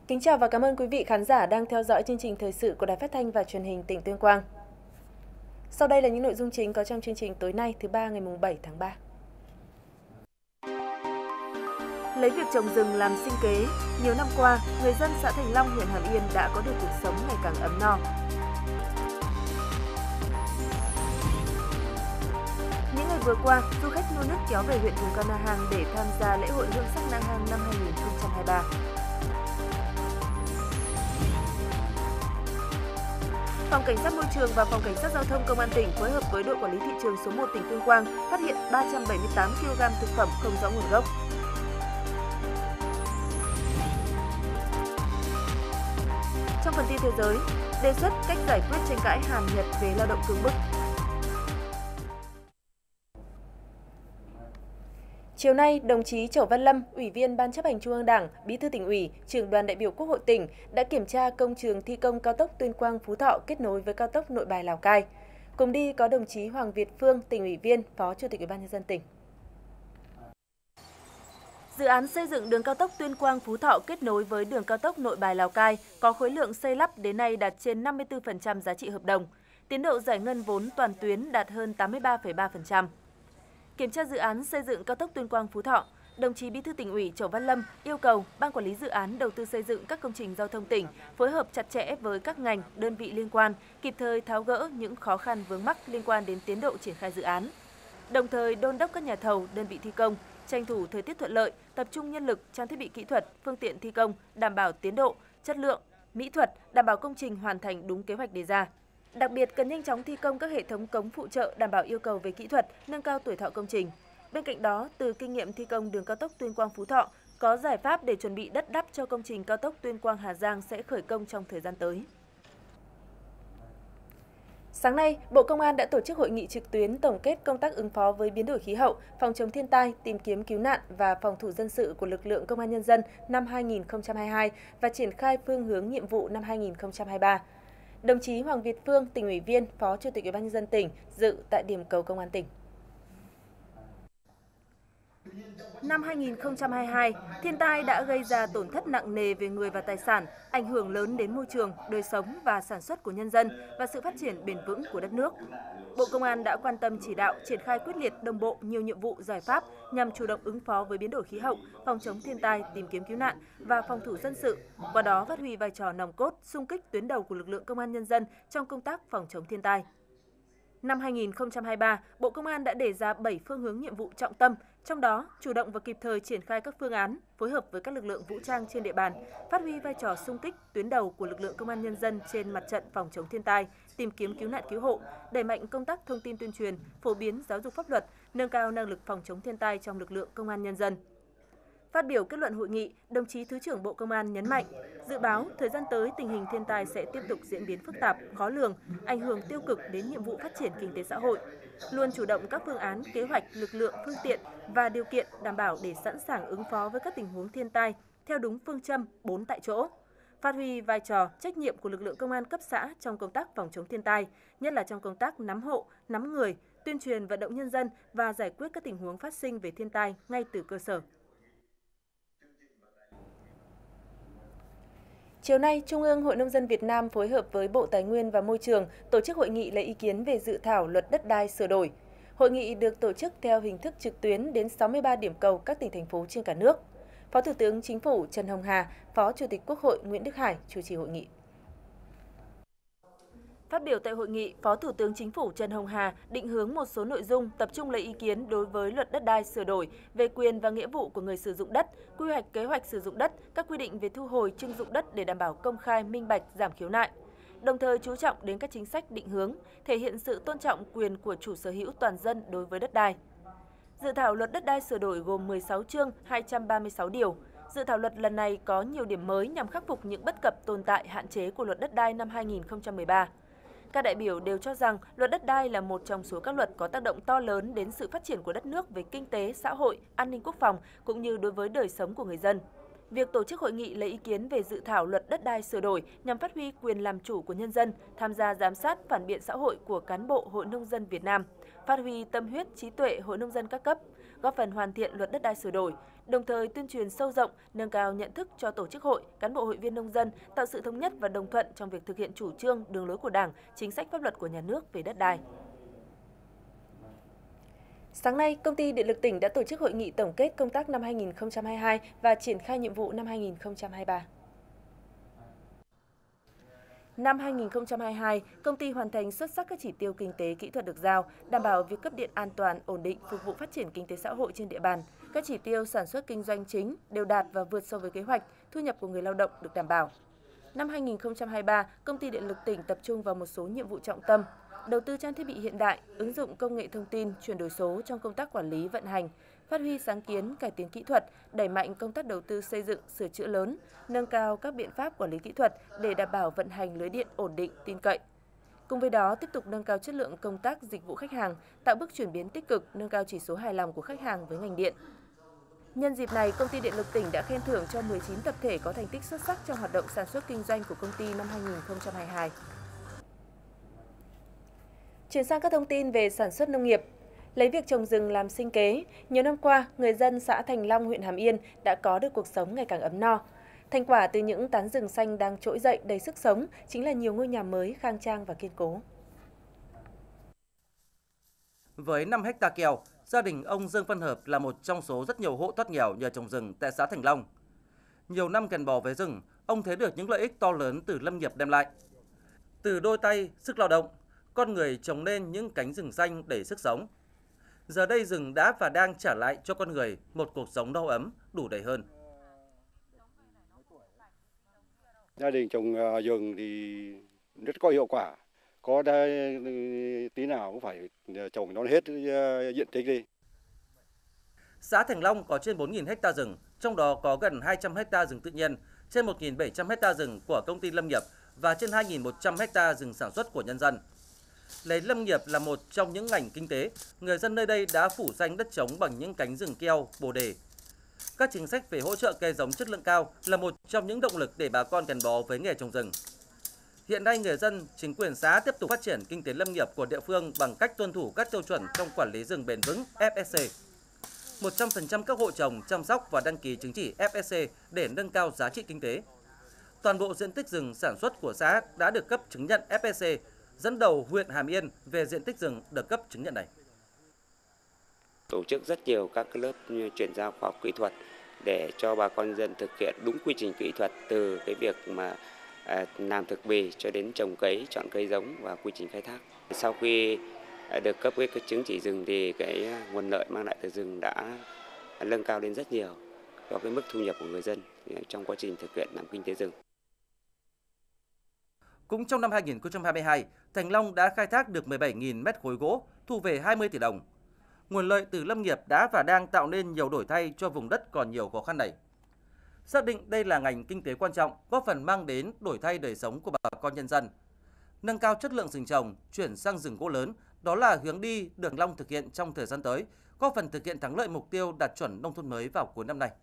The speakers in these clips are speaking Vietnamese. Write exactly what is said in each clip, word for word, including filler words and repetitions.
Kính chào và cảm ơn quý vị khán giả đang theo dõi chương trình thời sự của Đài Phát thanh và Truyền hình tỉnh Tuyên Quang. Sau đây là những nội dung chính có trong chương trình tối nay thứ ba ngày bảy tháng ba. Lấy việc trồng rừng làm sinh kế, nhiều năm qua, người dân xã Thành Long, huyện Hàm Yên đã có được cuộc sống ngày càng ấm no. Những ngày vừa qua, du khách nô nức kéo về huyện vùng cao Na Hàng để tham gia lễ hội hương sắc Na Hàng năm hai nghìn không trăm hai mươi ba. Phòng Cảnh sát Môi trường và Phòng Cảnh sát Giao thông Công an tỉnh phối hợp với đội quản lý thị trường số một tỉnh Tuyên Quang phát hiện ba trăm bảy mươi tám ki lô gam thực phẩm không rõ nguồn gốc. Trong phần tin thế giới, đề xuất cách giải quyết tranh cãi Hàn-Nhật về lao động cưỡng bức. Chiều nay, đồng chí Chẩu Văn Lâm, Ủy viên Ban Chấp hành Trung ương Đảng, Bí thư Tỉnh ủy, Trưởng đoàn đại biểu Quốc hội tỉnh đã kiểm tra công trường thi công cao tốc Tuyên Quang - Phú Thọ kết nối với cao tốc Nội Bài - Lào Cai. Cùng đi có đồng chí Hoàng Việt Phương, Tỉnh ủy viên, Phó Chủ tịch Ủy ban nhân dân tỉnh. Dự án xây dựng đường cao tốc Tuyên Quang - Phú Thọ kết nối với đường cao tốc Nội Bài - Lào Cai có khối lượng xây lắp đến nay đạt trên năm mươi tư phần trăm giá trị hợp đồng. Tiến độ giải ngân vốn toàn tuyến đạt hơn tám mươi ba phẩy ba phần trăm. Kiểm tra dự án xây dựng cao tốc Tuyên Quang - Phú Thọ, đồng chí Bí thư Tỉnh ủy Chẩu Văn Lâm yêu cầu Ban Quản lý Dự án Đầu tư xây dựng các công trình giao thông tỉnh phối hợp chặt chẽ với các ngành, đơn vị liên quan, kịp thời tháo gỡ những khó khăn vướng mắc liên quan đến tiến độ triển khai dự án. Đồng thời đôn đốc các nhà thầu, đơn vị thi công tranh thủ thời tiết thuận lợi, tập trung nhân lực, trang thiết bị kỹ thuật, phương tiện thi công đảm bảo tiến độ, chất lượng, mỹ thuật, đảm bảo công trình hoàn thành đúng kế hoạch đề ra. Đặc biệt cần nhanh chóng thi công các hệ thống cống phụ trợ đảm bảo yêu cầu về kỹ thuật, nâng cao tuổi thọ công trình. Bên cạnh đó, từ kinh nghiệm thi công đường cao tốc Tuyên Quang - Phú Thọ, có giải pháp để chuẩn bị đất đắp cho công trình cao tốc Tuyên Quang - Hà Giang sẽ khởi công trong thời gian tới. Sáng nay, Bộ Công an đã tổ chức hội nghị trực tuyến tổng kết công tác ứng phó với biến đổi khí hậu, phòng chống thiên tai, tìm kiếm cứu nạn và phòng thủ dân sự của lực lượng Công an Nhân dân năm hai nghìn không trăm hai mươi hai và triển khai phương hướng nhiệm vụ năm hai nghìn không trăm hai mươi ba. Đồng chí Hoàng Việt Phương, Tỉnh ủy viên, Phó Chủ tịch Ủy ban nhân dân tỉnh dự tại điểm cầu Công an tỉnh. Năm hai nghìn không trăm hai mươi hai, thiên tai đã gây ra tổn thất nặng nề về người và tài sản, ảnh hưởng lớn đến môi trường, đời sống và sản xuất của nhân dân và sự phát triển bền vững của đất nước. Bộ Công an đã quan tâm chỉ đạo, triển khai quyết liệt đồng bộ nhiều nhiệm vụ giải pháp nhằm chủ động ứng phó với biến đổi khí hậu, phòng chống thiên tai, tìm kiếm cứu nạn và phòng thủ dân sự, qua đó phát huy vai trò nòng cốt, xung kích tuyến đầu của lực lượng Công an nhân dân trong công tác phòng chống thiên tai. Năm hai nghìn không trăm hai mươi ba, Bộ Công an đã đề ra bảy phương hướng nhiệm vụ trọng tâm, trong đó chủ động và kịp thời triển khai các phương án, phối hợp với các lực lượng vũ trang trên địa bàn, phát huy vai trò xung kích tuyến đầu của lực lượng Công an nhân dân trên mặt trận phòng chống thiên tai, tìm kiếm cứu nạn cứu hộ, đẩy mạnh công tác thông tin tuyên truyền, phổ biến giáo dục pháp luật, nâng cao năng lực phòng chống thiên tai trong lực lượng Công an nhân dân. Phát biểu kết luận hội nghị, đồng chí Thứ trưởng Bộ Công an nhấn mạnh, dự báo thời gian tới tình hình thiên tai sẽ tiếp tục diễn biến phức tạp, khó lường, ảnh hưởng tiêu cực đến nhiệm vụ phát triển kinh tế xã hội. Luôn chủ động các phương án, kế hoạch, lực lượng, phương tiện và điều kiện đảm bảo để sẵn sàng ứng phó với các tình huống thiên tai theo đúng phương châm bốn tại chỗ. Phát huy vai trò, trách nhiệm của lực lượng công an cấp xã trong công tác phòng chống thiên tai, nhất là trong công tác nắm hộ, nắm người, tuyên truyền vận động nhân dân và giải quyết các tình huống phát sinh về thiên tai ngay từ cơ sở. Chiều nay, Trung ương Hội Nông dân Việt Nam phối hợp với Bộ Tài nguyên và Môi trường tổ chức hội nghị lấy ý kiến về dự thảo luật đất đai sửa đổi. Hội nghị được tổ chức theo hình thức trực tuyến đến sáu mươi ba điểm cầu các tỉnh, thành phố trên cả nước. Phó Thủ tướng Chính phủ Trần Hồng Hà, Phó Chủ tịch Quốc hội Nguyễn Đức Hải chủ trì hội nghị. Phát biểu tại hội nghị, Phó Thủ tướng Chính phủ Trần Hồng Hà định hướng một số nội dung tập trung lấy ý kiến đối với luật đất đai sửa đổi về quyền và nghĩa vụ của người sử dụng đất, quy hoạch kế hoạch sử dụng đất, các quy định về thu hồi trưng dụng đất để đảm bảo công khai, minh bạch, giảm khiếu nại. Đồng thời chú trọng đến các chính sách định hướng, thể hiện sự tôn trọng quyền của chủ sở hữu toàn dân đối với đất đai. Dự thảo luật đất đai sửa đổi gồm mười sáu chương, hai trăm ba mươi sáu điều. Dự thảo luật lần này có nhiều điểm mới nhằm khắc phục những bất cập tồn tại hạn chế của luật đất đai năm hai nghìn không trăm mười ba. Các đại biểu đều cho rằng luật đất đai là một trong số các luật có tác động to lớn đến sự phát triển của đất nước về kinh tế, xã hội, an ninh quốc phòng cũng như đối với đời sống của người dân. Việc tổ chức hội nghị lấy ý kiến về dự thảo luật đất đai sửa đổi nhằm phát huy quyền làm chủ của nhân dân, tham gia giám sát phản biện xã hội của cán bộ Hội Nông dân Việt Nam, phát huy tâm huyết trí tuệ Hội Nông dân các cấp, góp phần hoàn thiện luật đất đai sửa đổi, đồng thời tuyên truyền sâu rộng, nâng cao nhận thức cho tổ chức hội, cán bộ hội viên nông dân, tạo sự thống nhất và đồng thuận trong việc thực hiện chủ trương, đường lối của Đảng, chính sách pháp luật của nhà nước về đất đai. Sáng nay, Công ty Điện lực tỉnh đã tổ chức hội nghị tổng kết công tác năm hai nghìn không trăm hai mươi hai và triển khai nhiệm vụ năm hai nghìn không trăm hai mươi ba. Năm hai nghìn không trăm hai mươi hai, công ty hoàn thành xuất sắc các chỉ tiêu kinh tế kỹ thuật được giao, đảm bảo việc cấp điện an toàn, ổn định, phục vụ phát triển kinh tế xã hội trên địa bàn. Các chỉ tiêu sản xuất kinh doanh chính đều đạt và vượt so với kế hoạch, thu nhập của người lao động được đảm bảo. Năm hai nghìn không trăm hai mươi ba, Công ty Điện lực tỉnh tập trung vào một số nhiệm vụ trọng tâm: đầu tư trang thiết bị hiện đại, ứng dụng công nghệ thông tin, chuyển đổi số trong công tác quản lý vận hành, phát huy sáng kiến, cải tiến kỹ thuật, đẩy mạnh công tác đầu tư xây dựng, sửa chữa lớn, nâng cao các biện pháp quản lý kỹ thuật để đảm bảo vận hành lưới điện ổn định, tin cậy. Cùng với đó, tiếp tục nâng cao chất lượng công tác dịch vụ khách hàng, tạo bước chuyển biến tích cực, nâng cao chỉ số hài lòng của khách hàng với ngành điện. Nhân dịp này, Công ty Điện lực tỉnh đã khen thưởng cho mười chín tập thể có thành tích xuất sắc trong hoạt động sản xuất kinh doanh của công ty năm hai nghìn không trăm hai mươi hai. Chuyển sang các thông tin về sản xuất nông nghiệp. Lấy việc trồng rừng làm sinh kế, nhiều năm qua, người dân xã Thành Long, huyện Hàm Yên đã có được cuộc sống ngày càng ấm no. Thành quả từ những tán rừng xanh đang trỗi dậy đầy sức sống chính là nhiều ngôi nhà mới khang trang và kiên cố. Với năm héc ta keo, gia đình ông Dương Văn Hợp là một trong số rất nhiều hộ thoát nghèo nhờ trồng rừng tại xã Thành Long. Nhiều năm gắn bó với rừng, ông thấy được những lợi ích to lớn từ lâm nghiệp đem lại. Từ đôi tay, sức lao động, con người trồng nên những cánh rừng xanh đầy sức sống. Giờ đây rừng đã và đang trả lại cho con người một cuộc sống no ấm, đủ đầy hơn. Gia đình trồng rừng thì rất có hiệu quả. Có đây, tí nào cũng phải trồng nó hết diện tích đi. Xã Thành Long có trên bốn nghìn héc ta rừng, trong đó có gần hai trăm héc ta rừng tự nhiên, trên một nghìn bảy trăm héc ta rừng của công ty lâm nghiệp và trên hai nghìn một trăm héc ta rừng sản xuất của nhân dân. Lấy lâm nghiệp là một trong những ngành kinh tế, người dân nơi đây đã phủ xanh đất trống bằng những cánh rừng keo, bồ đề. Các chính sách về hỗ trợ cây giống chất lượng cao là một trong những động lực để bà con gắn bó với nghề trồng rừng. Hiện nay, người dân, chính quyền xã tiếp tục phát triển kinh tế lâm nghiệp của địa phương bằng cách tuân thủ các tiêu chuẩn trong quản lý rừng bền vững F S C. một trăm phần trăm các hộ trồng, chăm sóc và đăng ký chứng chỉ F S C để nâng cao giá trị kinh tế. Toàn bộ diện tích rừng sản xuất của xã đã được cấp chứng nhận F S C, dẫn đầu huyện Hàm Yên về diện tích rừng được cấp chứng nhận này. Tổ chức rất nhiều các lớp chuyển giao khoa học kỹ thuật để cho bà con dân thực hiện đúng quy trình kỹ thuật từ cái việc mà làm thực bì cho đến trồng cấy, chọn cây giống và quy trình khai thác. Sau khi được cấp cái chứng chỉ rừng thì cái nguồn lợi mang lại từ rừng đã nâng cao lên rất nhiều cho cái mức thu nhập của người dân trong quá trình thực hiện làm kinh tế rừng. Cũng trong năm hai nghìn không trăm hai mươi hai, Thành Long đã khai thác được mười bảy nghìn mét khối gỗ, thu về hai mươi tỷ đồng. Nguồn lợi từ lâm nghiệp đã và đang tạo nên nhiều đổi thay cho vùng đất còn nhiều khó khăn này. Xác định đây là ngành kinh tế quan trọng, góp phần mang đến đổi thay đời sống của bà con nhân dân. Nâng cao chất lượng rừng trồng, chuyển sang rừng gỗ lớn, đó là hướng đi được Thành Long thực hiện trong thời gian tới, góp phần thực hiện thắng lợi mục tiêu đạt chuẩn nông thôn mới vào cuối năm nay.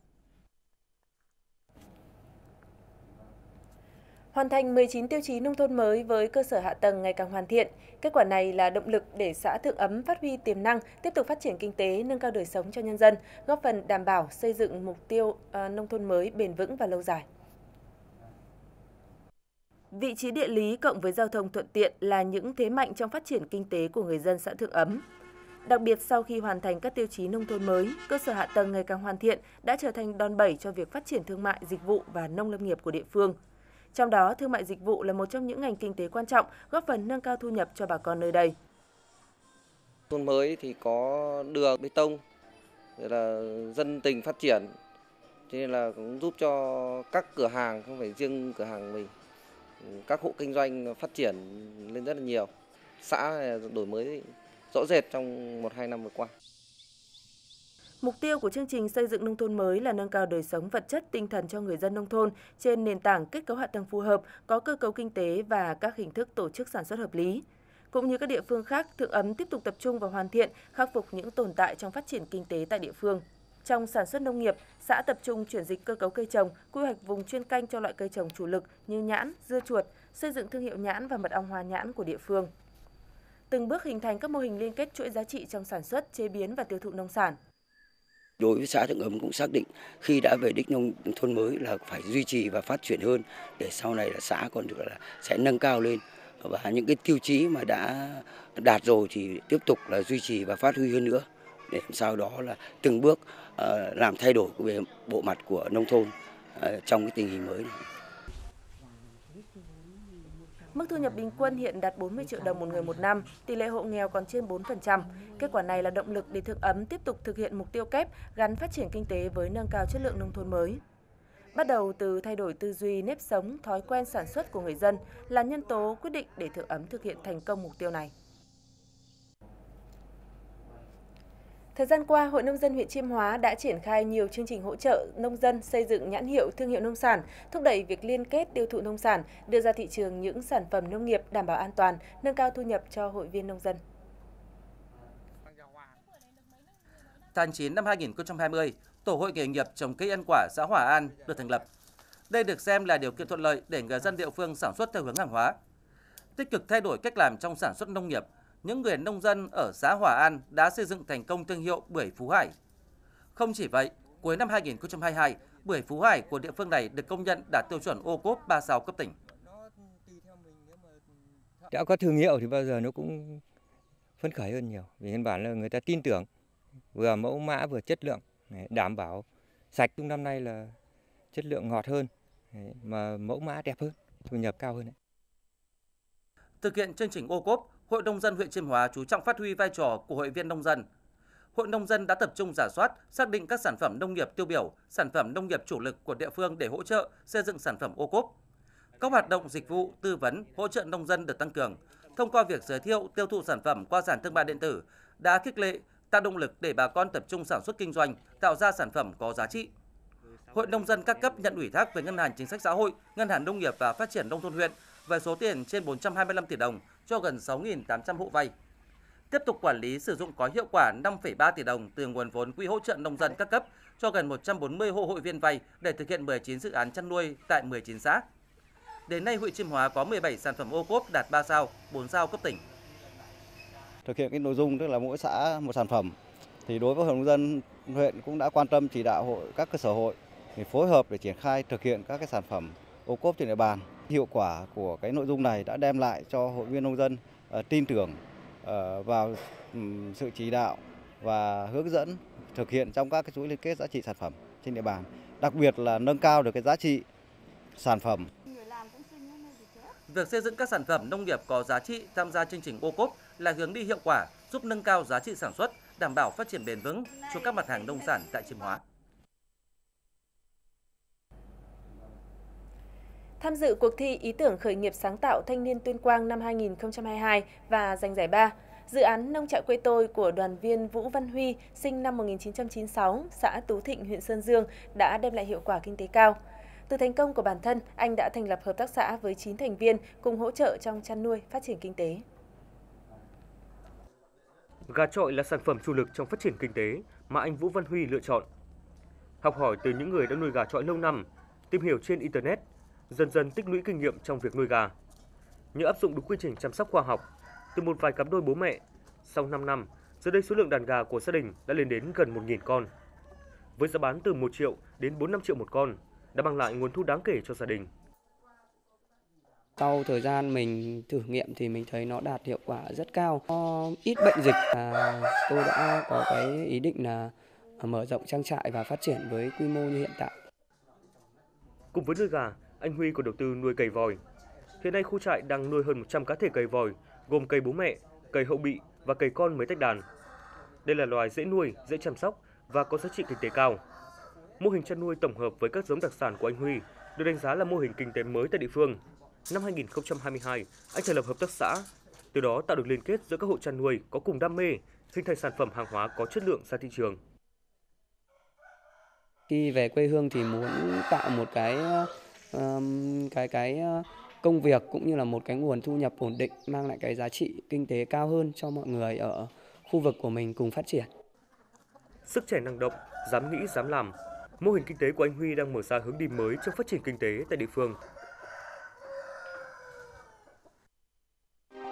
Hoàn thành mười chín tiêu chí nông thôn mới với cơ sở hạ tầng ngày càng hoàn thiện. Kết quả này là động lực để xã Thượng Ấm phát huy tiềm năng, tiếp tục phát triển kinh tế, nâng cao đời sống cho nhân dân, góp phần đảm bảo xây dựng mục tiêu uh, nông thôn mới bền vững và lâu dài. Vị trí địa lý cộng với giao thông thuận tiện là những thế mạnh trong phát triển kinh tế của người dân xã Thượng Ấm. Đặc biệt sau khi hoàn thành các tiêu chí nông thôn mới, cơ sở hạ tầng ngày càng hoàn thiện đã trở thành đòn bẩy cho việc phát triển thương mại, dịch vụ và nông lâm nghiệp của địa phương. Trong đó, thương mại dịch vụ là một trong những ngành kinh tế quan trọng, góp phần nâng cao thu nhập cho bà con nơi đây. Thôn mới thì có đường bê tông, rồi là dân tình phát triển, cho nên là cũng giúp cho các cửa hàng, không phải riêng cửa hàng mình, các hộ kinh doanh phát triển lên rất là nhiều. Xã đổi mới rõ rệt trong một hai năm vừa qua. Mục tiêu của chương trình xây dựng nông thôn mới là nâng cao đời sống vật chất, tinh thần cho người dân nông thôn trên nền tảng kết cấu hạ tầng phù hợp, có cơ cấu kinh tế và các hình thức tổ chức sản xuất hợp lý. Cũng như các địa phương khác, Thượng Ấm tiếp tục tập trung vào hoàn thiện, khắc phục những tồn tại trong phát triển kinh tế tại địa phương. Trong sản xuất nông nghiệp, xã tập trung chuyển dịch cơ cấu cây trồng, quy hoạch vùng chuyên canh cho loại cây trồng chủ lực như nhãn, dưa chuột, xây dựng thương hiệu nhãn và mật ong hoa nhãn của địa phương. Từng bước hình thành các mô hình liên kết chuỗi giá trị trong sản xuất, chế biến và tiêu thụ nông sản. Đối với xã Thượng Ấm cũng xác định khi đã về đích nông thôn mới là phải duy trì và phát triển hơn để sau này là xã còn được là sẽ nâng cao lên, và những cái tiêu chí mà đã đạt rồi thì tiếp tục là duy trì và phát huy hơn nữa để làm sao đó là từng bước uh, làm thay đổi về bộ mặt của nông thôn uh, trong cái tình hình mới này. Mức thu nhập bình quân hiện đạt bốn mươi triệu đồng một người một năm, tỷ lệ hộ nghèo còn trên bốn phần trăm. Kết quả này là động lực để Thượng Ấm tiếp tục thực hiện mục tiêu kép gắn phát triển kinh tế với nâng cao chất lượng nông thôn mới. Bắt đầu từ thay đổi tư duy, nếp sống, thói quen sản xuất của người dân là nhân tố quyết định để Thượng Ấm thực hiện thành công mục tiêu này. Thời gian qua, Hội Nông dân huyện Chiêm Hóa đã triển khai nhiều chương trình hỗ trợ nông dân xây dựng nhãn hiệu thương hiệu nông sản, thúc đẩy việc liên kết tiêu thụ nông sản, đưa ra thị trường những sản phẩm nông nghiệp đảm bảo an toàn, nâng cao thu nhập cho hội viên nông dân. Tháng chín năm hai nghìn không trăm hai mươi, Tổ hội nghề nghiệp trồng cây ăn quả xã Hòa An được thành lập. Đây được xem là điều kiện thuận lợi để người dân địa phương sản xuất theo hướng hàng hóa. Tích cực thay đổi cách làm trong sản xuất nông nghiệp, những người nông dân ở xã Hòa An đã xây dựng thành công thương hiệu bưởi Phú Hải. Không chỉ vậy, cuối năm hai nghìn không trăm hai mươi hai, bưởi Phú Hải của địa phương này được công nhận đạt tiêu chuẩn ô cốp ba sao cấp tỉnh. Đã có thương hiệu thì bao giờ nó cũng phấn khởi hơn nhiều, vì căn bản là người ta tin tưởng, vừa mẫu mã vừa chất lượng, đảm bảo sạch. Trong năm nay là chất lượng ngọt hơn, mà mẫu mã đẹp hơn, thu nhập cao hơn. Thực hiện chương trình ô cốp, Hội Nông dân huyện Chiêm Hóa chú trọng phát huy vai trò của hội viên nông dân. Hội nông dân đã tập trung rà soát, xác định các sản phẩm nông nghiệp tiêu biểu, sản phẩm nông nghiệp chủ lực của địa phương để hỗ trợ xây dựng sản phẩm ô cốp. Các hoạt động dịch vụ, tư vấn, hỗ trợ nông dân được tăng cường. Thông qua việc giới thiệu, tiêu thụ sản phẩm qua sàn thương mại điện tử đã khích lệ, tạo động lực để bà con tập trung sản xuất kinh doanh, tạo ra sản phẩm có giá trị. Hội nông dân các cấp nhận ủy thác với Ngân hàng Chính sách Xã hội, Ngân hàng Nông nghiệp và Phát triển nông thôn huyện với số tiền trên bốn trăm hai mươi lăm tỷ đồng cho gần sáu nghìn tám trăm hộ vay. Tiếp tục quản lý sử dụng có hiệu quả năm phẩy ba tỷ đồng từ nguồn vốn quỹ hỗ trợ nông dân các cấp cho gần một trăm bốn mươi hộ hội viên vay để thực hiện mười chín dự án chăn nuôi tại mười chín xã. Đến nay, huyện Chiêm Hóa có mười bảy sản phẩm ô cốp đạt ba sao, bốn sao cấp tỉnh. Thực hiện cái nội dung tức là mỗi xã một sản phẩm, thì đối với Hội nông dân huyện cũng đã quan tâm chỉ đạo hội các cơ sở hội để phối hợp để triển khai thực hiện các cái sản phẩm ô cốp trên địa bàn. Hiệu quả của cái nội dung này đã đem lại cho hội viên nông dân uh, tin tưởng uh, vào um, sự chỉ đạo và hướng dẫn thực hiện trong các cái chuỗi liên kết giá trị sản phẩm trên địa bàn, đặc biệt là nâng cao được cái giá trị sản phẩm. Việc xây dựng các sản phẩm nông nghiệp có giá trị tham gia chương trình ô cốp là hướng đi hiệu quả, giúp nâng cao giá trị sản xuất, đảm bảo phát triển bền vững cho các mặt hàng nông sản tại Chiêm Hóa. Tham dự cuộc thi ý tưởng khởi nghiệp sáng tạo thanh niên Tuyên Quang năm hai nghìn không trăm hai mươi hai và giành giải ba, dự án Nông trại quê tôi của đoàn viên Vũ Văn Huy, sinh năm một nghìn chín trăm chín mươi sáu, xã Tú Thịnh, huyện Sơn Dương đã đem lại hiệu quả kinh tế cao. Từ thành công của bản thân, anh đã thành lập hợp tác xã với chín thành viên cùng hỗ trợ trong chăn nuôi, phát triển kinh tế. Gà chọi là sản phẩm chủ lực trong phát triển kinh tế mà anh Vũ Văn Huy lựa chọn. Học hỏi từ những người đã nuôi gà chọi lâu năm, tìm hiểu trên Internet, dần dần tích lũy kinh nghiệm trong việc nuôi gà. Nhờ áp dụng đúng quy trình chăm sóc khoa học, từ một vài cặp đôi bố mẹ, sau năm năm, giờ đây số lượng đàn gà của gia đình đã lên đến gần một nghìn con. Với giá bán từ một triệu đến bốn mươi lăm triệu một con, đã mang lại nguồn thu đáng kể cho gia đình. Sau thời gian mình thử nghiệm thì mình thấy nó đạt hiệu quả rất cao. Có ít bệnh dịch, à, tôi đã có cái ý định là mở rộng trang trại và phát triển với quy mô như hiện tại. Cùng với nuôi gà, anh Huy còn đầu tư nuôi cầy vòi. Hiện nay khu trại đang nuôi hơn một trăm cá thể cầy vòi, gồm cầy bố mẹ, cầy hậu bị và cầy con mới tách đàn. Đây là loài dễ nuôi, dễ chăm sóc và có giá trị kinh tế cao. Mô hình chăn nuôi tổng hợp với các giống đặc sản của anh Huy được đánh giá là mô hình kinh tế mới tại địa phương. Năm hai nghìn không trăm hai mươi hai, anh thành lập hợp tác xã, từ đó tạo được liên kết giữa các hộ chăn nuôi có cùng đam mê, hình thành sản phẩm hàng hóa có chất lượng ra thị trường. Khi về quê hương thì muốn tạo một cái um, cái cái công việc cũng như là một cái nguồn thu nhập ổn định, mang lại cái giá trị kinh tế cao hơn cho mọi người ở khu vực của mình cùng phát triển. Sức trẻ năng động, dám nghĩ, dám làm, mô hình kinh tế của anh Huy đang mở ra hướng đi mới trong phát triển kinh tế tại địa phương.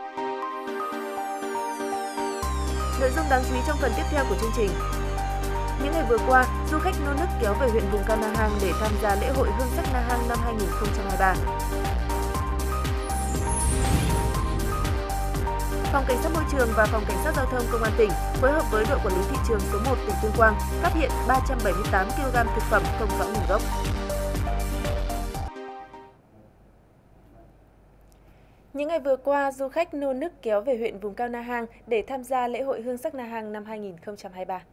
Nội dung đáng chú ý trong phần tiếp theo của chương trình. Những ngày vừa qua, du khách nô nức kéo về huyện vùng cao Na Hàng để tham gia lễ hội Hương sắc Na Hàng năm hai nghìn không trăm hai mươi ba. Phòng Cảnh sát Môi trường và Phòng Cảnh sát Giao thông Công an tỉnh phối hợp với đội quản lý thị trường số một tỉnh Tuyên Quang phát hiện ba trăm bảy mươi tám ki lô gam thực phẩm không rõ nguồn gốc. Những ngày vừa qua, du khách nô nức kéo về huyện vùng cao Na Hàng để tham gia lễ hội Hương sắc Na Hàng năm hai nghìn không trăm hai mươi ba.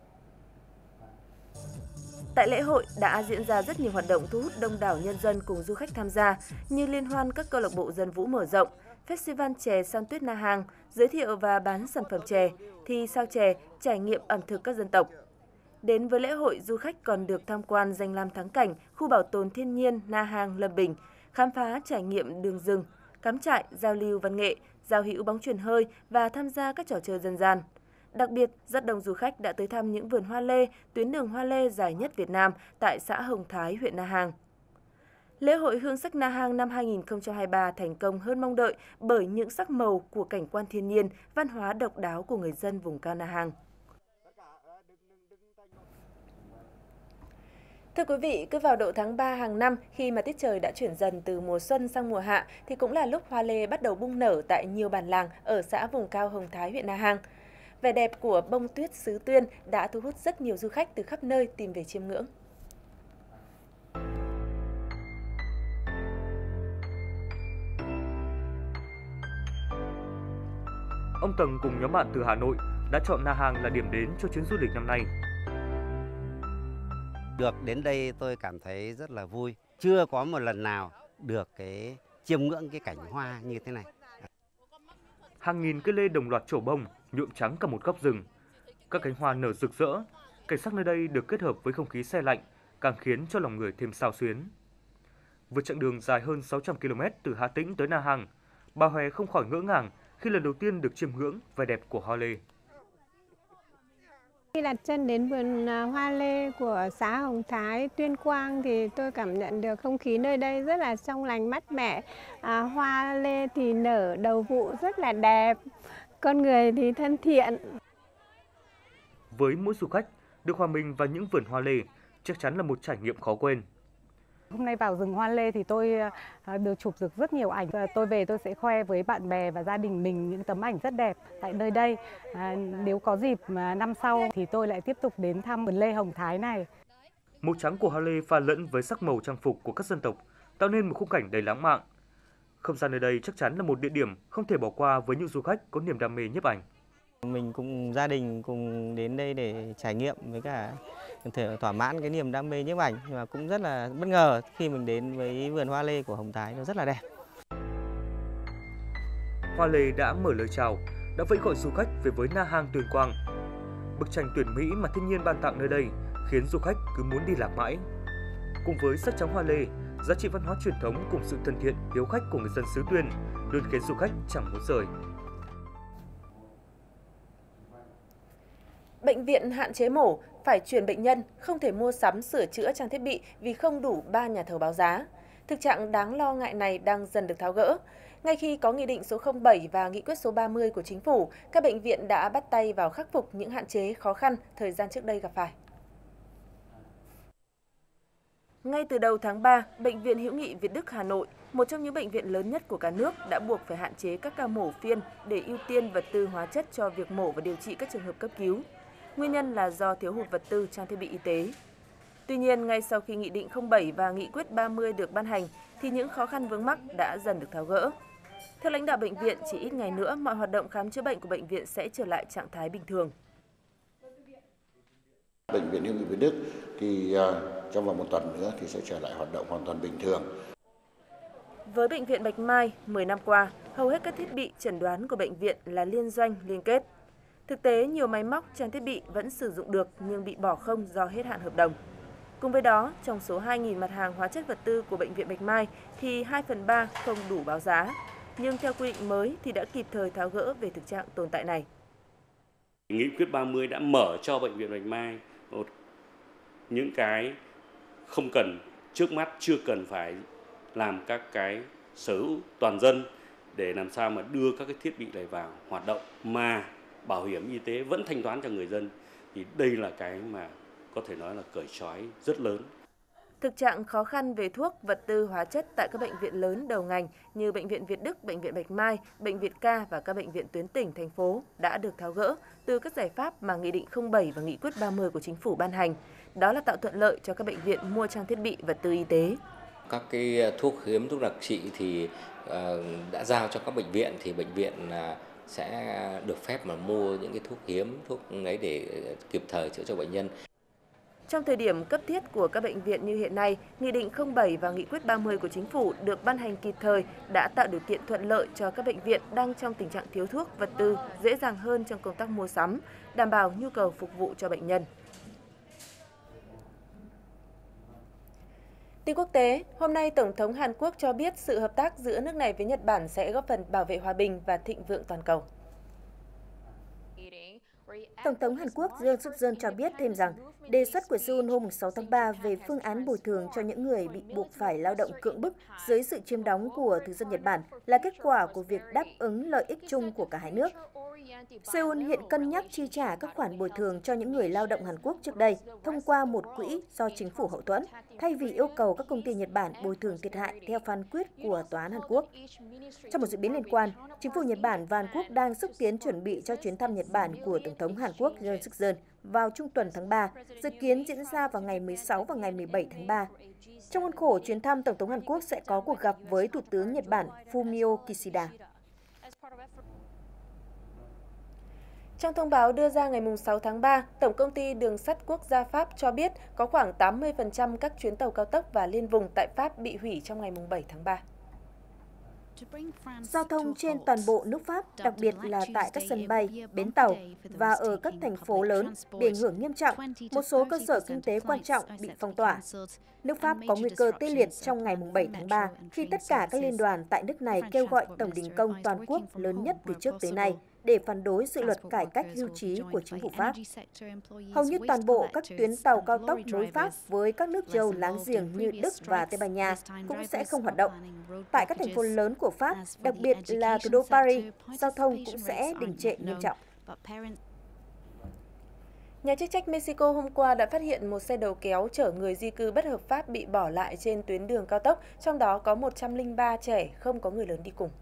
Tại lễ hội đã diễn ra rất nhiều hoạt động thu hút đông đảo nhân dân cùng du khách tham gia như liên hoan các câu lạc bộ dân vũ mở rộng, Festival chè San Tuyết Na Hàng, giới thiệu và bán sản phẩm chè, thi sao chè, trải nghiệm ẩm thực các dân tộc. Đến với lễ hội, du khách còn được tham quan danh lam thắng cảnh, khu bảo tồn thiên nhiên Na Hàng Lâm Bình, khám phá trải nghiệm đường rừng, cắm trại, giao lưu văn nghệ, giao hữu bóng chuyền hơi và tham gia các trò chơi dân gian. Đặc biệt, rất đông du khách đã tới thăm những vườn hoa lê, tuyến đường hoa lê dài nhất Việt Nam tại xã Hồng Thái, huyện Na Hàng. Lễ hội Hương sắc Na Hàng năm hai nghìn không trăm hai mươi ba thành công hơn mong đợi bởi những sắc màu của cảnh quan thiên nhiên, văn hóa độc đáo của người dân vùng cao Na Hàng. Thưa quý vị, cứ vào độ tháng ba hàng năm, khi mà tiết trời đã chuyển dần từ mùa xuân sang mùa hạ, thì cũng là lúc hoa lê bắt đầu bung nở tại nhiều bản làng ở xã vùng cao Hồng Thái, huyện Na Hàng. Vẻ đẹp của bông tuyết xứ Tuyên đã thu hút rất nhiều du khách từ khắp nơi tìm về chiêm ngưỡng. Ông Tầng cùng nhóm bạn từ Hà Nội đã chọn Na Hàng là điểm đến cho chuyến du lịch năm nay. Được đến đây tôi cảm thấy rất là vui. Chưa có một lần nào được cái chiêm ngưỡng cái cảnh hoa như thế này. Hàng nghìn cây lê đồng loạt trổ bông, nhuộm trắng cả một góc rừng. Các cánh hoa nở rực rỡ, cảnh sắc nơi đây được kết hợp với không khí se lạnh, càng khiến cho lòng người thêm xao xuyến. Vượt chặng đường dài hơn sáu trăm ki lô mét từ Hà Tĩnh tới Na Hàng, bà Hòe không khỏi ngỡ ngàng khi lần đầu tiên được chiêm ngưỡng vẻ đẹp của hoa lê. Khi đặt chân đến vườn hoa lê của xã Hồng Thái, Tuyên Quang thì tôi cảm nhận được không khí nơi đây rất là trong lành mát mẻ. À, hoa lê thì nở đầu vụ rất là đẹp, con người thì thân thiện. Với mỗi du khách, được hòa mình vào những vườn hoa lê chắc chắn là một trải nghiệm khó quên. Hôm nay vào rừng hoa lê thì tôi được chụp được rất nhiều ảnh. Tôi về tôi sẽ khoe với bạn bè và gia đình mình những tấm ảnh rất đẹp tại nơi đây. À, nếu có dịp mà năm sau thì tôi lại tiếp tục đến thăm vườn lê Hồng Thái này. Màu trắng của hoa lê pha lẫn với sắc màu trang phục của các dân tộc tạo nên một khung cảnh đầy lãng mạn. Không gian nơi đây chắc chắn là một địa điểm không thể bỏ qua với những du khách có niềm đam mê nhiếp ảnh. Mình cùng gia đình cùng đến đây để trải nghiệm với cả thể thỏa mãn cái niềm đam mê nhiếp ảnh, và cũng rất là bất ngờ khi mình đến với vườn hoa lê của Hồng Thái, nó rất là đẹp. Hoa lê đã mở lời chào, đã vẫy gọi du khách về với Na Hàng Tuyên Quang. Bức tranh tuyệt mỹ mà thiên nhiên ban tặng nơi đây khiến du khách cứ muốn đi lạc mãi. Cùng với sắc trắng hoa lê, giá trị văn hóa truyền thống cùng sự thân thiện, hiếu khách của người dân xứ Tuyên luôn khiến du khách chẳng muốn rời. Bệnh viện hạn chế mổ, phải chuyển bệnh nhân, không thể mua sắm sửa chữa trang thiết bị vì không đủ ba nhà thầu báo giá. Thực trạng đáng lo ngại này đang dần được tháo gỡ. Ngay khi có Nghị định số không bảy và Nghị quyết số ba mươi của Chính phủ, các bệnh viện đã bắt tay vào khắc phục những hạn chế khó khăn thời gian trước đây gặp phải. Ngay từ đầu tháng ba, Bệnh viện Hữu nghị Việt Đức Hà Nội, một trong những bệnh viện lớn nhất của cả nước, đã buộc phải hạn chế các ca mổ phiên để ưu tiên vật tư hóa chất cho việc mổ và điều trị các trường hợp cấp cứu. Nguyên nhân là do thiếu hụt vật tư trang thiết bị y tế. Tuy nhiên, ngay sau khi Nghị định không bảy và Nghị quyết ba mươi được ban hành, thì những khó khăn vướng mắc đã dần được tháo gỡ. Theo lãnh đạo bệnh viện, chỉ ít ngày nữa, mọi hoạt động khám chữa bệnh của bệnh viện sẽ trở lại trạng thái bình thường. Bệnh viện Hữu nghị Việt Đức thì trong vòng một tuần nữa thì sẽ trở lại hoạt động hoàn toàn bình thường. Với Bệnh viện Bạch Mai, mười năm qua, hầu hết các thiết bị chẩn đoán của bệnh viện là liên doanh, liên kết. Thực tế, nhiều máy móc, trang thiết bị vẫn sử dụng được nhưng bị bỏ không do hết hạn hợp đồng. Cùng với đó, trong số hai nghìn mặt hàng hóa chất vật tư của Bệnh viện Bạch Mai thì hai phần ba không đủ báo giá. Nhưng theo quy định mới thì đã kịp thời tháo gỡ về thực trạng tồn tại này. Nghị quyết ba mươi đã mở cho Bệnh viện Bạch Mai một những cái không cần, trước mắt chưa cần phải làm các cái sở hữu toàn dân để làm sao mà đưa các cái thiết bị này vào hoạt động mà bảo hiểm y tế vẫn thanh toán cho người dân, thì đây là cái mà có thể nói là cởi trói rất lớn. Thực trạng khó khăn về thuốc, vật tư, hóa chất tại các bệnh viện lớn đầu ngành như Bệnh viện Việt Đức, Bệnh viện Bạch Mai, Bệnh viện Ca và các bệnh viện tuyến tỉnh, thành phố đã được tháo gỡ từ các giải pháp mà Nghị định không bảy và Nghị quyết ba mươi của Chính phủ ban hành. Đó là tạo thuận lợi cho các bệnh viện mua trang thiết bị, vật tư y tế. Các cái thuốc hiếm, thuốc đặc trị thì uh, đã giao cho các bệnh viện, thì bệnh viện uh, sẽ được phép mà mua những cái thuốc hiếm, thuốc ấy để kịp thời chữa cho bệnh nhân. Trong thời điểm cấp thiết của các bệnh viện như hiện nay, Nghị định không bảy và Nghị quyết ba mươi của Chính phủ được ban hành kịp thời đã tạo điều kiện thuận lợi cho các bệnh viện đang trong tình trạng thiếu thuốc, vật tư dễ dàng hơn trong công tác mua sắm, đảm bảo nhu cầu phục vụ cho bệnh nhân. Tin quốc tế, hôm nay Tổng thống Hàn Quốc cho biết sự hợp tác giữa nước này với Nhật Bản sẽ góp phần bảo vệ hòa bình và thịnh vượng toàn cầu. Tổng thống Hàn Quốc Yoon Suk Yeol cho biết thêm rằng đề xuất của Seoul hôm sáu tháng ba về phương án bồi thường cho những người bị buộc phải lao động cưỡng bức dưới sự chiếm đóng của thực dân Nhật Bản là kết quả của việc đáp ứng lợi ích chung của cả hai nước. Seoul hiện cân nhắc chi trả các khoản bồi thường cho những người lao động Hàn Quốc trước đây thông qua một quỹ do chính phủ hậu thuẫn, thay vì yêu cầu các công ty Nhật Bản bồi thường thiệt hại theo phán quyết của Tòa án Hàn Quốc. Trong một diễn biến liên quan, chính phủ Nhật Bản và Hàn Quốc đang xúc tiến chuẩn bị cho chuyến thăm Nhật Bản của Tổng thống Hàn Quốc Yoon Suk Yeol vào trung tuần tháng ba, dự kiến diễn ra vào ngày mười sáu và ngày mười bảy tháng ba. Trong khuôn khổ chuyến thăm, Tổng thống Hàn Quốc sẽ có cuộc gặp với Thủ tướng Nhật Bản Fumio Kishida. Trong thông báo đưa ra ngày sáu tháng ba, Tổng công ty Đường sắt Quốc gia Pháp cho biết có khoảng tám mươi phần trăm các chuyến tàu cao tốc và liên vùng tại Pháp bị hủy trong ngày bảy tháng ba. Giao thông trên toàn bộ nước Pháp, đặc biệt là tại các sân bay, bến tàu và ở các thành phố lớn bị ảnh hưởng nghiêm trọng, một số cơ sở kinh tế quan trọng bị phong tỏa. Nước Pháp có nguy cơ tê liệt trong ngày bảy tháng ba khi tất cả các liên đoàn tại nước này kêu gọi tổng đình công toàn quốc lớn nhất từ trước tới nay để phản đối dự luật cải cách hưu trí của chính phủ Pháp. Hầu như toàn bộ các tuyến tàu cao tốc nối Pháp với các nước châu láng giềng như Đức và Tây Ban Nha cũng sẽ không hoạt động. Tại các thành phố lớn của Pháp, đặc biệt là thủ đô Paris, giao thông cũng sẽ đình trệ nghiêm trọng. Nhà chức trách Mexico hôm qua đã phát hiện một xe đầu kéo chở người di cư bất hợp pháp bị bỏ lại trên tuyến đường cao tốc, trong đó có một trăm lẻ ba trẻ, không có người lớn đi cùng.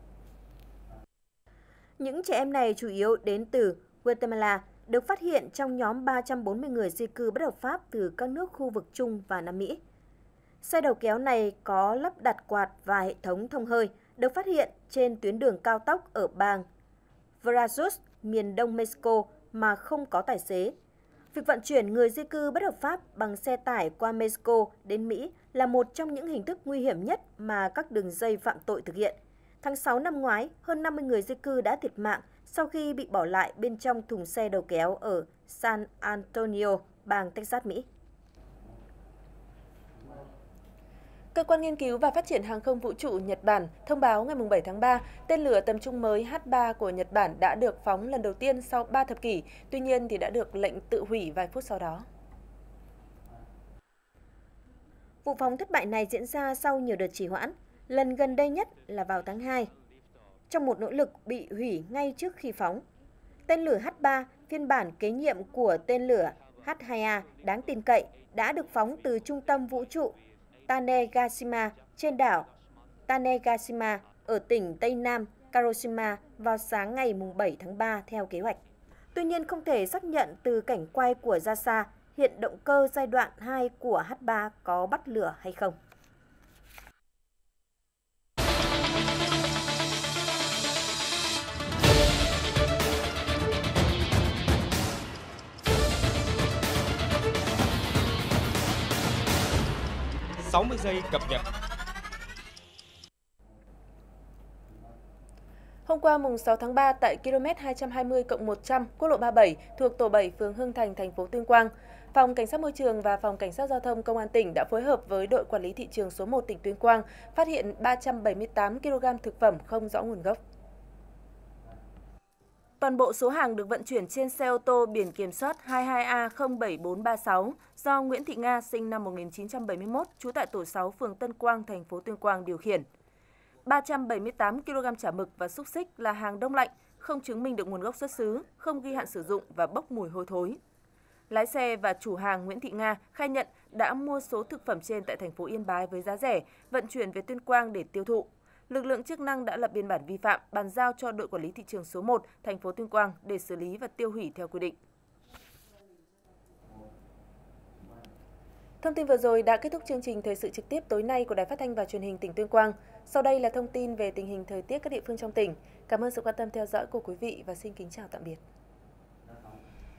Những trẻ em này chủ yếu đến từ Guatemala, được phát hiện trong nhóm ba trăm bốn mươi người di cư bất hợp pháp từ các nước khu vực Trung và Nam Mỹ. Xe đầu kéo này có lắp đặt quạt và hệ thống thông hơi, được phát hiện trên tuyến đường cao tốc ở bang Veracruz, miền đông Mexico mà không có tài xế. Việc vận chuyển người di cư bất hợp pháp bằng xe tải qua Mexico đến Mỹ là một trong những hình thức nguy hiểm nhất mà các đường dây phạm tội thực hiện. Tháng sáu năm ngoái, hơn năm mươi người di cư đã thiệt mạng sau khi bị bỏ lại bên trong thùng xe đầu kéo ở San Antonio, bang Texas, Mỹ. Cơ quan nghiên cứu và phát triển hàng không vũ trụ Nhật Bản thông báo ngày bảy tháng ba, tên lửa tầm trung mới H ba của Nhật Bản đã được phóng lần đầu tiên sau ba thập kỷ, tuy nhiên thì đã được lệnh tự hủy vài phút sau đó. Vụ phóng thất bại này diễn ra sau nhiều đợt trì hoãn, lần gần đây nhất là vào tháng hai, trong một nỗ lực bị hủy ngay trước khi phóng. Tên lửa H ba, phiên bản kế nhiệm của tên lửa H hai A đáng tin cậy, đã được phóng từ trung tâm vũ trụ Tanegashima trên đảo Tanegashima ở tỉnh Tây Nam Kagoshima vào sáng ngày bảy tháng ba theo kế hoạch. Tuy nhiên không thể xác nhận từ cảnh quay của gia xa hiện động cơ giai đoạn hai của H ba có bắt lửa hay không. sáu mươi giây cập nhật. Hôm qua mùng sáu tháng ba tại km hai trăm hai mươi cộng một trăm quốc lộ ba mươi bảy thuộc tổ bảy phường Hưng Thành, thành phố Tuyên Quang, Phòng Cảnh sát Môi trường và Phòng Cảnh sát Giao thông Công an tỉnh đã phối hợp với đội quản lý thị trường số một tỉnh Tuyên Quang phát hiện ba trăm bảy mươi tám ki lô gam thực phẩm không rõ nguồn gốc. Toàn bộ số hàng được vận chuyển trên xe ô tô biển kiểm soát hai hai A không bảy bốn ba sáu do Nguyễn Thị Nga sinh năm một nghìn chín trăm bảy mươi mốt, trú tại tổ sáu phường Tân Quang, thành phố Tuyên Quang điều khiển. ba trăm bảy mươi tám ki lô gam chả mực và xúc xích là hàng đông lạnh, không chứng minh được nguồn gốc xuất xứ, không ghi hạn sử dụng và bốc mùi hôi thối. Lái xe và chủ hàng Nguyễn Thị Nga khai nhận đã mua số thực phẩm trên tại thành phố Yên Bái với giá rẻ, vận chuyển về Tuyên Quang để tiêu thụ. Lực lượng chức năng đã lập biên bản vi phạm, bàn giao cho đội quản lý thị trường số một, thành phố Tuyên Quang để xử lý và tiêu hủy theo quy định. Thông tin vừa rồi đã kết thúc chương trình Thời sự trực tiếp tối nay của Đài Phát thanh và Truyền hình tỉnh Tuyên Quang. Sau đây là thông tin về tình hình thời tiết các địa phương trong tỉnh. Cảm ơn sự quan tâm theo dõi của quý vị và xin kính chào tạm biệt.